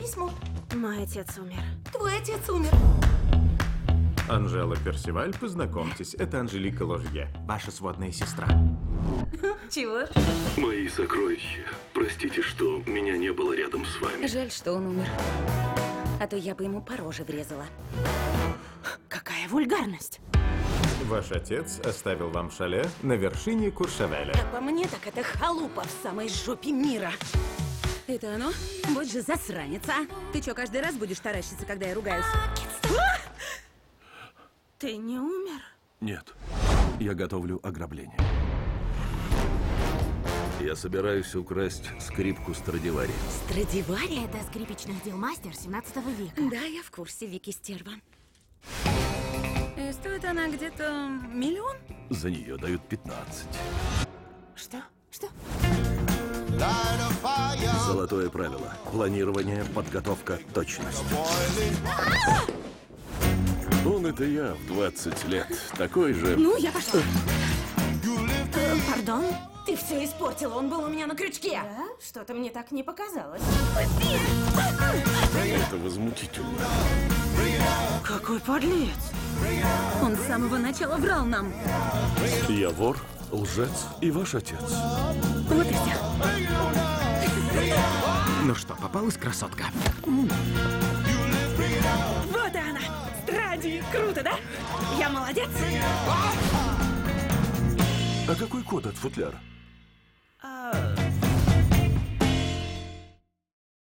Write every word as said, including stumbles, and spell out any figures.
письмо. Мой отец умер. Твой отец умер. Анжела Персиваль, познакомьтесь, это Анжелика Ложье, ваша сводная сестра. Чего? Мои сокровища. Простите, что меня не было рядом с вами. Жаль, что он умер. А то я бы ему по роже врезала. Какая вульгарность! Ваш отец оставил вам шале на вершине Куршавеля. А по мне так это халупа в самой жопе мира. Это оно? Вот же засранец, а! Ты чё, каждый раз будешь таращиться, когда я ругаюсь? А! Ты не умер? Нет. Я готовлю ограбление. Я собираюсь украсть скрипку Страдивари. Страдивари? Это скрипичных дел мастер семнадцатого века. Да, я в курсе, Вики Стерва. И стоит она где-то миллион? За нее дают пятнадцать. Что? Что? Золотое правило. Планирование, подготовка, точность. Он это я в двадцать лет. Такой же. Ну, я пошла. Э, пардон? Ты все испортила, он был у меня на крючке. Да? Что-то мне так не показалось. Это возмутительно. Какой подлец. Он с самого начала врал нам. Я вор, лжец и ваш отец. Вот и все. Ну что, попалась красотка? Вот и она. Стради. Круто, да? Я молодец. А какой код от футляра?